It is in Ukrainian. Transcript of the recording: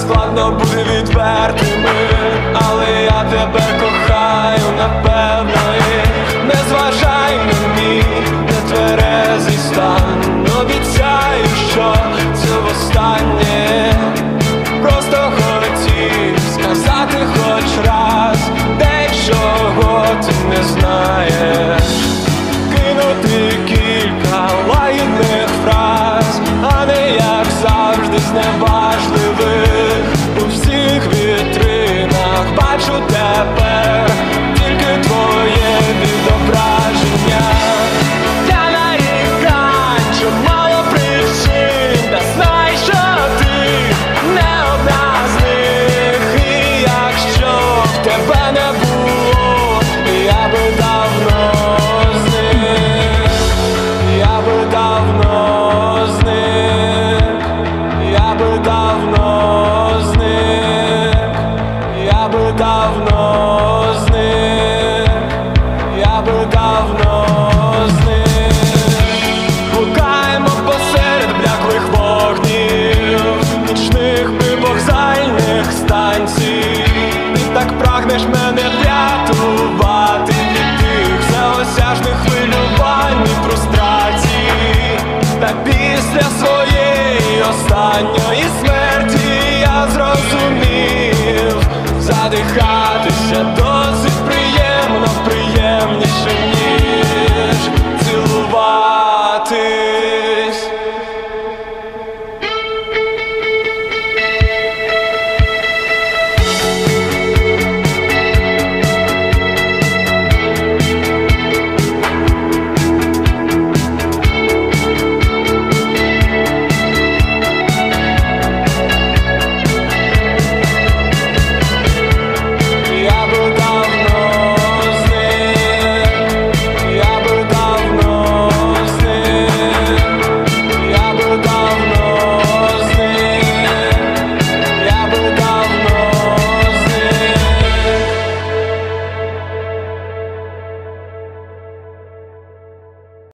складно бути відвертими, але я тебе кохаю, напевно, і не зважай на мій нетверезий стан. Обіцяю, що це востаннє. Просто хотів сказати хоч раз те, чого ти не знаєш. Кинути кілька лагідних фраз, а не як завжди зневажливих. У всіх вітринах бачу тепер тільки твоє відображення. Я нарікань, що мало причин, та знай, що ти не одна з них. І якщо в тебе не було, я би давно зник. Я би давно зник. Я би давно зник. Я би давно зник. Я би давно зник. Блукаємо посеред бляклих вогнів, нічних вокзальних станцій. Ти так прагнеш мене врятувати від тих всеосяжних хвилювань і фрустрацій. Та після своєї останньої смерті я зрозумів, задихаю